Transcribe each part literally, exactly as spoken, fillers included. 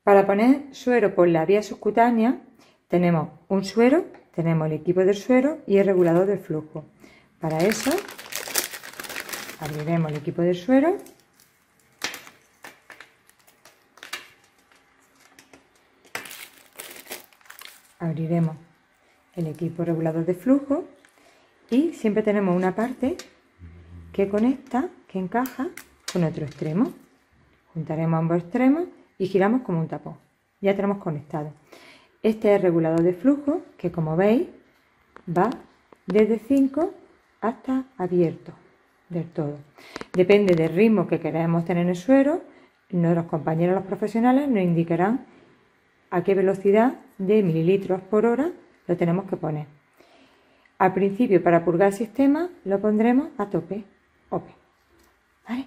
Para poner suero por la vía subcutánea tenemos un suero, tenemos el equipo del suero y el regulador del flujo. Para eso abriremos el equipo del suero abriremos el equipo regulador de flujo y siempre tenemos una parte que conecta, que encaja con otro extremo. Juntaremos ambos extremos y giramos como un tapón. Ya tenemos conectado. Este es el regulador de flujo que, como veis, va desde cinco hasta abierto del todo. Depende del ritmo que queramos tener en el suero, nuestros compañeros los profesionales nos indicarán a qué velocidad de mililitros por hora lo tenemos que poner. Al principio, para purgar el sistema, lo pondremos a tope, open, ¿vale?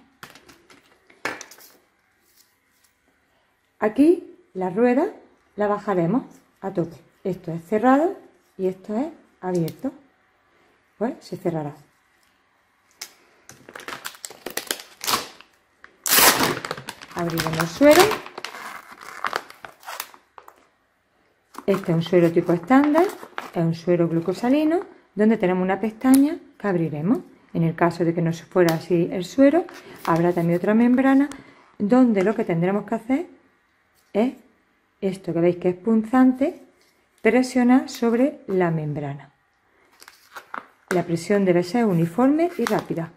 Aquí la rueda la bajaremos a tope. Esto es cerrado y esto es abierto. Pues se cerrará. Abriremos el suero. Este es un suero tipo estándar, es un suero glucosalino, donde tenemos una pestaña que abriremos. En el caso de que no fuera así el suero, habrá también otra membrana, donde lo que tendremos que hacer es esto que veis que es punzante, presionar sobre la membrana. La presión debe ser uniforme y rápida.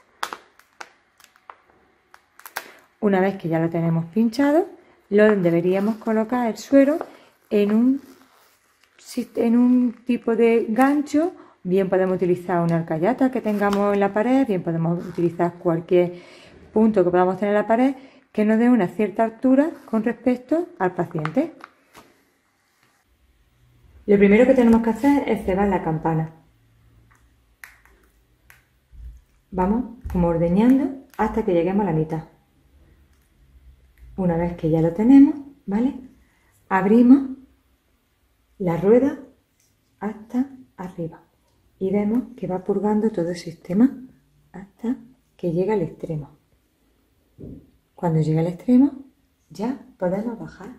Una vez que ya lo tenemos pinchado, lo deberíamos colocar el suero en un, en un tipo de gancho. Bien podemos utilizar una alcayata que tengamos en la pared, bien podemos utilizar cualquier punto que podamos tener en la pared que nos dé una cierta altura con respecto al paciente. Lo primero que tenemos que hacer es cebar la campana. Vamos como ordeñando hasta que lleguemos a la mitad. Una vez que ya lo tenemos, ¿vale? Abrimos la rueda hasta arriba y vemos que va purgando todo el sistema hasta que llega al extremo. Cuando llegue al extremo ya podemos bajar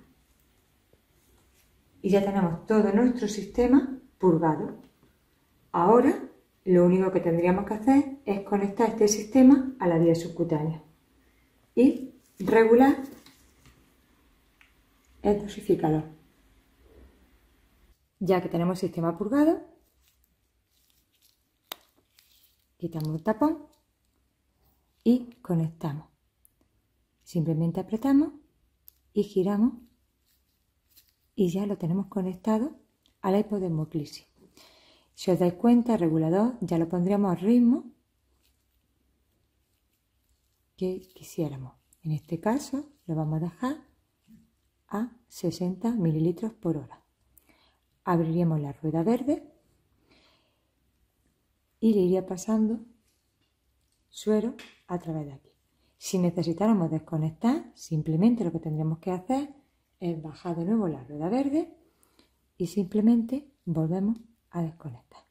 y ya tenemos todo nuestro sistema purgado. Ahora lo único que tendríamos que hacer es conectar este sistema a la vía subcutánea y regular el dosificador. Ya que tenemos el sistema purgado, quitamos el tapón y conectamos. Simplemente apretamos y giramos y ya lo tenemos conectado a la hipodesmoclisis. Si os dais cuenta, el regulador ya lo pondríamos al ritmo que quisiéramos. En este caso lo vamos a dejar a sesenta mililitros por hora. Abriríamos la rueda verde y le iría pasando suero a través de aquí. Si necesitáramos desconectar, simplemente lo que tendríamos que hacer es bajar de nuevo la rueda verde y simplemente volvemos a desconectar.